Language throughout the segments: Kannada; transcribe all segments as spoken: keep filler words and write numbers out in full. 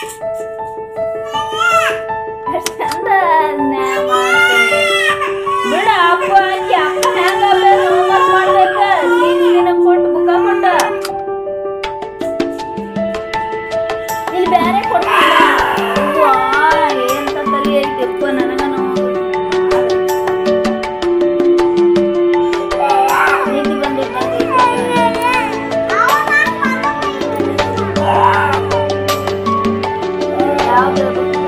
ಚಂದ ಬಿಡ ಅಪ್ಪ ಅಜ್ಜಿ ಅಪ್ಪ ಹೆಂಗ ಹೋಮ್ವರ್ಕ್ ಮಾಡ್ಬೇಕ ನೀನ ಕೊಟ್ಟು ಬುಕ್ಕ ಕೊಟ್ಟ ಇಲ್ಲಿ ಬೇರೆ ಕೊಡ್ತಿಲ್ಲ ಎಂತ ತಲೆ ಐತಿಪ್ಪ ನನಗನು ನೀತಿ ಬಂದಿದ್ದ ಯಾವ್ದು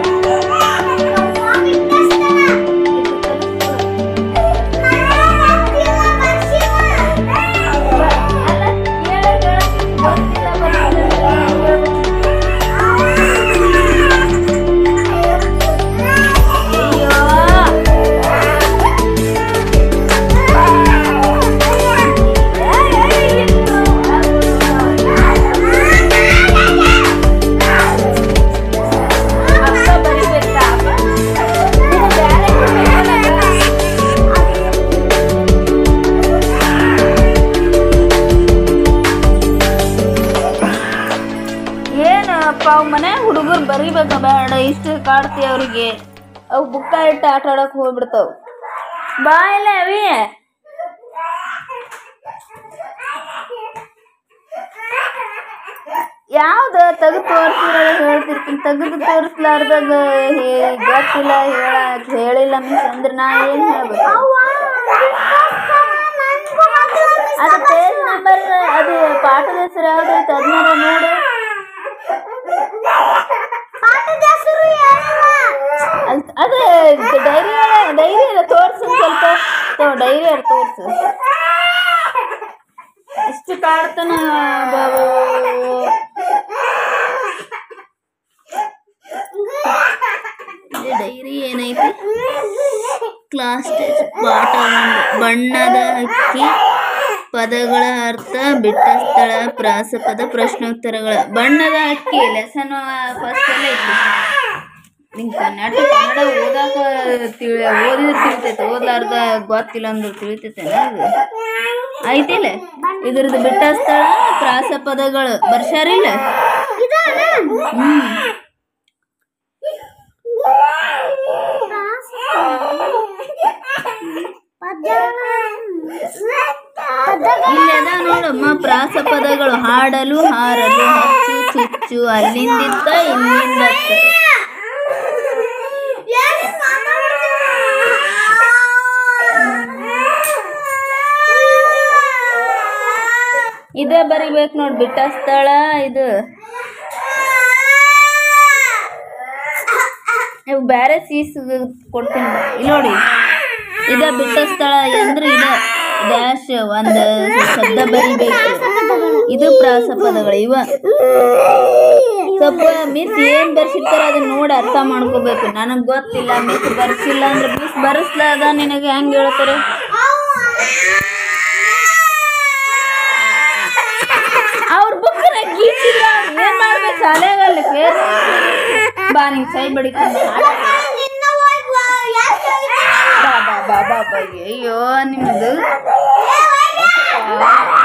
ಮನೆ ಹುಡುಗರು ಬರಿಬೇಕ ಬೇಡ ಇಷ್ಟು ಕಾಡ್ತಿ ಅವ್ರಿಗೆ ಅವು ಬುಕ್ಕ ಇಟ್ಟು ಆಟ ಆಡಕ್ ಹೋಗ್ಬಿಡ್ತಾವ ಬಾ ಇಲ್ಲ ಅವಿ ಯಾವ್ದ ತೆಗೆದು ತೋರಿಸಿರ ಹೇಳ್ತಿರ್ತೀನಿ ತೆಗೆದು ತೋರಿಸ್ಲಾರ್ದಾಗ ಗೊತ್ತಿಲ್ಲ ಹೇಳ ಹೇಳಿಲ್ಲ ಮೀನ್ಸ್ ಅಂದ್ರೆ ನಾ ಏನ್ ಹೇಳ್ಬೇಕು ಅದು ಪೇಜ್ ನಂಬರ್ ಅದು ಪಾಠದ ಹೆಸರು ಯಾವ್ದೈತೆ ಅದನ್ನಾರ ನೋಡು ಅದೇ ಡೈರಿ ಡೈರಿ ಎಲ್ಲ ತೋರ್ಸು ಸ್ವಲ್ಪ ಡೈರಿ ಎಲ್ಲ ತೋರ್ಸು ಎಷ್ಟು ಕಾಡ್ತಾನ ಡೈರಿ ಏನೈತಿ ಕ್ಲಾಸ್ ಟೆಸ್ಟ್ ಪಾಠ ಒಂದು ಬಣ್ಣದ ಹಕ್ಕಿ ಪದಗಳ ಅರ್ಥ ಬಿಟ್ಟ ಸ್ಥಳ ಪ್ರಾಸಪದ ಪ್ರಶ್ನೋತ್ತರಗಳ ಬಣ್ಣದ ಹಕ್ಕಿ ಲೆಸನ್ ಫಸ್ಟ್ ಎಲ್ಲ ಐತಿ ನಿಂಗೆ ಕನ್ನಡ ಕನ್ನಡ ಓದಾಕ ತಿಳಿ ಓದಿದ್ರೆ ತಿಳಿತೈತೆ ಓದ್ಲಾರ್ದ ಗೊತ್ತಿಲ್ಲ ಅಂದ್ರೆ ತಿಳಿತೈತೆ ಅದು ಐತಿಲ್ಲ ಇದ್ರದ್ದು ಬಿಟ್ಟ ಸ್ಥಳ ಪ್ರಾಸಪದಗಳು ಬರ್ಷಾರಿಲ್ಲ ಹ್ಮ್ ಇಲ್ಲದ ನೋಡಮ್ಮ ಪ್ರಾಸಪದಗಳು ಹಾಡಲು ಹಾರಲು ಹಚ್ಚು ಚುಚ್ಚು ಅಲ್ಲಿಂದಿತ್ತ ಇಲ್ಲಿಂದತ್ತ ಇದೇ ಬರಿಬೇಕು ನೋಡಿ ಬಿಟ್ಟ ಸ್ಥಳ ಇದು ಬೇರೆ ಸೀಸ್ ಕೊಡ್ತೀನಿ ಇಲ್ಲಿ ನೋಡಿ ಇದ ಬಿಟ್ಟ ಸ್ಥಳ ಅಂದ್ರೆ ಇದ ಡ್ಯಾಶ್ ಒಂದು ಶಬ್ದ ಬರಿಬೇಕು ಇದು ಪ್ರಾಸಪದಗಳು ಇವ ಸ್ವಲ್ಪ ಮಿಸ್ ಏನ್ ಬರ್ಸಿರ್ತಾರ ಅದನ್ನ ನೋಡಿ ಅರ್ಥ ಮಾಡ್ಕೋಬೇಕು ನನಗ್ ಗೊತ್ತಿಲ್ಲ ಮಿಸ್ ಬರ್ಸಿಲ್ಲ ಅಂದ್ರೆ ಮಿಸ್ ಬರ್ಸ್ಲಾದ ನಿನಗೆ ಹೆಂಗ್ ಹೇಳ್ತಾರೆ ಅವ್ರ ಬುಕ್ನ ಗೀಚಿಲ್ಲ ಏನ್ ಮಾಡ್ಬೇಕು ಶಾಲೆಗಲ್ಲ ಫೇರ್ ಬಾ ನಿಂಗೆ ಸೈ ಬಡಿತೀನಿ ಬಾ ಬಾ ಬಾ ಬಾ ಅಯ್ಯೋ ನಿಮ್ಮದು